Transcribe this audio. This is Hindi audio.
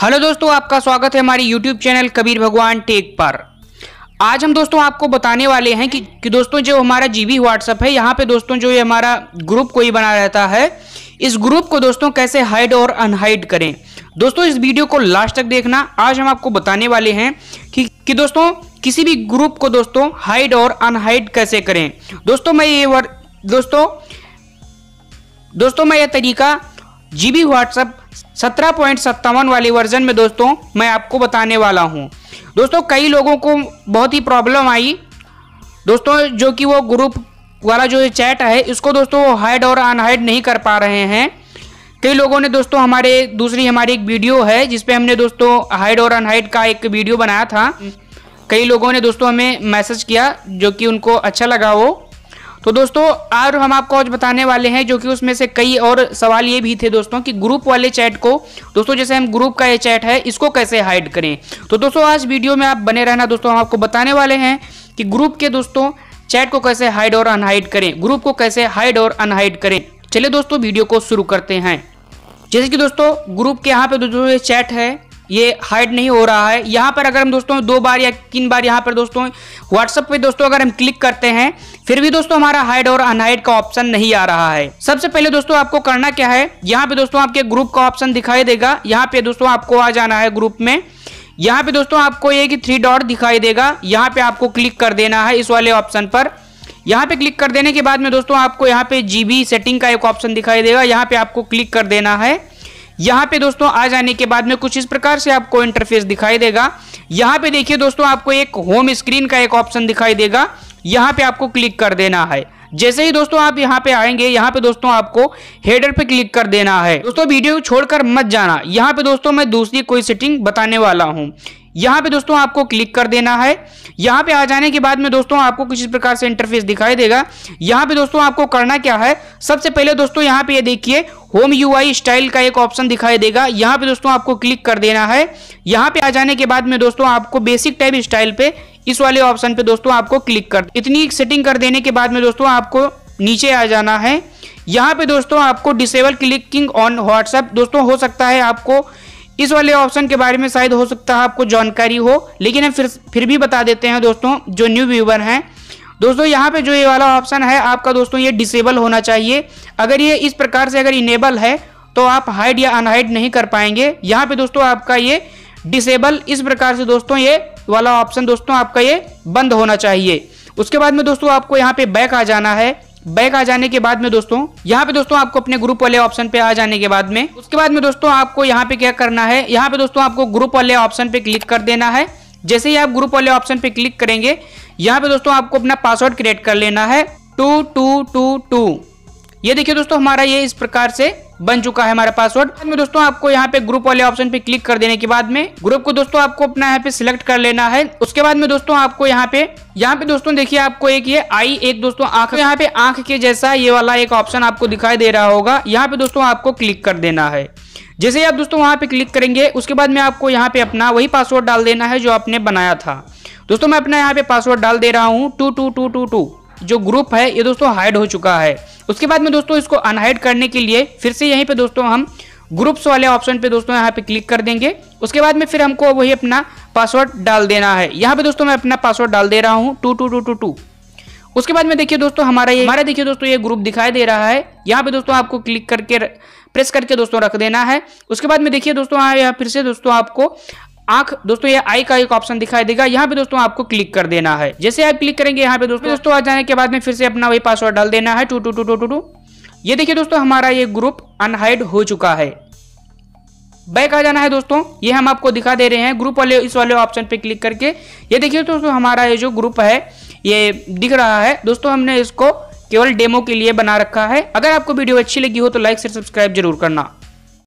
हेलो दोस्तों, आपका स्वागत है हमारी यूट्यूब चैनल कबीर भगवान टेक पर। आज हम दोस्तों आपको बताने वाले हैं कि दोस्तों जो हमारा जीबी व्हाट्सएप है, यहाँ पे दोस्तों जो ये हमारा ग्रुप कोई बना रहता है, इस ग्रुप को दोस्तों कैसे हाइड और अनहाइड करें। दोस्तों इस वीडियो को लास्ट तक देखना। आज हम आपको बताने वाले हैं कि दोस्तों किसी भी ग्रुप को दोस्तों हाइड और अनहाइड कैसे करें। दोस्तों मैं ये तरीका जीबी व्हाट्सएप 17.57 वाले वर्जन में दोस्तों मैं आपको बताने वाला हूं। दोस्तों कई लोगों को बहुत ही प्रॉब्लम आई दोस्तों, जो कि वो ग्रुप वाला जो चैट है इसको दोस्तों वो हाइड और अनहाइड नहीं कर पा रहे हैं। कई लोगों ने दोस्तों हमारी एक वीडियो है जिसपे हमने दोस्तों हाइड और अनहाइड का एक वीडियो बनाया था। कई लोगों ने दोस्तों हमें मैसेज किया जो कि उनको अच्छा लगा वो। तो दोस्तों आज हम आपको आज बताने वाले हैं, जो कि उसमें से कई और सवाल ये भी थे दोस्तों कि ग्रुप वाले चैट को दोस्तों, जैसे हम ग्रुप का ये चैट है इसको कैसे हाइड करें। तो दोस्तों आज वीडियो में आप बने रहना। दोस्तों हम आपको बताने वाले हैं कि ग्रुप के दोस्तों चैट को कैसे हाइड और अनहाइड करें, ग्रुप को कैसे हाइड और अनहाइड करें। चलिए दोस्तों वीडियो को शुरू करते हैं। जैसे कि दोस्तों ग्रुप के यहाँ पे दोस्तों ये चैट है ये हाइड नहीं हो रहा है। यहाँ पर अगर हम दोस्तों 2 बार या 3 बार यहाँ पर दोस्तों व्हाट्सएप पे दोस्तों अगर हम क्लिक करते हैं फिर भी दोस्तों हमारा हाइड और अनहाइड का ऑप्शन नहीं आ रहा है। सबसे पहले दोस्तों आपको करना क्या है, यहाँ पे दोस्तों आपके ग्रुप का ऑप्शन दिखाई देगा। यहाँ पे दोस्तों आपको आ जाना है ग्रुप में। यहाँ पे दोस्तों आपको ये 3 डॉट दिखाई देगा, यहाँ पे आपको क्लिक कर देना है इस वाले ऑप्शन पर। यहाँ पे क्लिक कर देने के बाद में दोस्तों आपको यहाँ पे जीबी सेटिंग का एक ऑप्शन दिखाई देगा, यहाँ पे आपको क्लिक कर देना है। यहाँ पे दोस्तों आ जाने के बाद में कुछ इस प्रकार से आपको इंटरफेस दिखाई देगा। यहाँ पे देखिए दोस्तों आपको एक होम स्क्रीन का एक ऑप्शन दिखाई देगा, यहाँ पे आपको क्लिक कर देना है। जैसे ही दोस्तों आप यहाँ पे आएंगे, यहाँ पे दोस्तों आपको हेडर पे क्लिक कर देना है। दोस्तों वीडियो छोड़कर मत जाना, यहाँ पे दोस्तों मैं दूसरी कोई सेटिंग बताने वाला हूँ। यहाँ पे दोस्तों आपको क्लिक कर देना है। यहाँ पे आ जाने के बाद में दोस्तों आपको कुछ इस प्रकार से इंटरफेस दिखाई देगा। यहाँ पे दोस्तों आपको करना क्या है, सबसे पहले दोस्तों यहाँ पे ये देखिए होम यूआई स्टाइल का एक ऑप्शन दिखाई देगा, यहाँ पे दोस्तों आपको क्लिक कर देना है। यहाँ पे आ जाने के बाद में दोस्तों आपको बेसिक टाइप स्टाइल पे इस वाले ऑप्शन पे दोस्तों आपको क्लिक कर, इतनी सेटिंग कर देने के बाद में दोस्तों आपको नीचे आ जाना है। यहाँ पे दोस्तों आपको डिसेबल क्लिकिंग ऑन व्हाट्सएप, दोस्तों हो सकता है आपको इस वाले ऑप्शन के बारे में शायद हो सकता है आपको जानकारी हो, लेकिन हम फिर भी बता देते हैं दोस्तों जो न्यू व्यूवर हैं। दोस्तों यहाँ पे जो ये वाला ऑप्शन है आपका दोस्तों ये डिसेबल होना चाहिए। अगर ये इस प्रकार से अगर इनेबल है तो आप हाइड या अनहाइड नहीं कर पाएंगे। यहाँ पे दोस्तों आपका ये डिसेबल इस प्रकार से दोस्तों ये वाला ऑप्शन दोस्तों आपका ये बंद होना चाहिए। उसके बाद में दोस्तों आपको यहाँ पे बैक आ जाना है। बैक आ जाने के बाद में दोस्तों यहाँ पे दोस्तों आपको अपने ग्रुप वाले ऑप्शन पे आ जाने के बाद में उसके बाद में दोस्तों आपको यहाँ पे क्या करना है, यहाँ पे दोस्तों आपको ग्रुप वाले ऑप्शन पे क्लिक कर देना है। जैसे ही आप ग्रुप वाले ऑप्शन पे क्लिक करेंगे, यहाँ पे दोस्तों आपको अपना पासवर्ड क्रिएट कर लेना है 2222। ये देखिए दोस्तों हमारा ये इस प्रकार से बन चुका है हमारा पासवर्ड। बाद में दोस्तों आपको यहाँ पे ग्रुप वाले ऑप्शन पे क्लिक कर देने के बाद में ग्रुप को दोस्तों आपको अपना यहाँ पे सिलेक्ट कर लेना है। उसके बाद में दोस्तों आपको यहाँ पे दोस्तों देखिए आपको एक दोस्तों आंख, यहाँ पे आंख के जैसा ये वाला एक ऑप्शन आपको दिखाई दे रहा होगा, यहाँ पे दोस्तों आपको क्लिक कर देना है। जैसे ही आप दोस्तों वहां पे क्लिक करेंगे उसके बाद में आपको यहाँ पे अपना वही पासवर्ड डाल देना है जो आपने बनाया था। दोस्तों मैं अपना यहाँ पे पासवर्ड डाल दे रहा हूँ 22222। जो ग्रुप है ये दोस्तों हाइड हो चुका है। उसके बाद में दोस्तों इसको अनहाइड करने के लिए फिर से यहीं पे दोस्तों हम ग्रुप्स वाले ऑप्शन पे दोस्तों यहाँ पे क्लिक कर देंगे। उसके बाद में फिर हमको वही अपना पासवर्ड डाल देना है। यहाँ पे दोस्तों मैं अपना पासवर्ड डाल दे रहा हूँ 22222। उसके बाद में देखिए दोस्तों हमारा देखिए दोस्तों ये ग्रुप दिखाई दे रहा है। यहाँ पे दोस्तों आपको क्लिक करके प्रेस करके दोस्तों रख देना है। उसके बाद में देखिए दोस्तों यहाँ फिर से दोस्तों आपको आंख दोस्तों ये आई का एक ऑप्शन दिखाई देगा, यहाँ पे दोस्तों आपको क्लिक कर देना है। जैसे आप क्लिक करेंगे यहाँ पे दोस्तों आ जाने के बाद में फिर से अपना वही पासवर्ड डाल देना है 22222। ये देखिए दोस्तों हमारा ये ग्रुप अनहाइड हो चुका है। बैक आ जाना है दोस्तों, ये हम आपको दिखा दे रहे हैं ग्रुप वाले इस वाले ऑप्शन पे क्लिक करके। ये देखिए दोस्तों हमारा ये जो ग्रुप है ये दिख रहा है। दोस्तों हमने इसको केवल डेमो के लिए बना रखा है। अगर आपको वीडियो अच्छी लगी हो तो लाइक से सब्सक्राइब जरूर करना।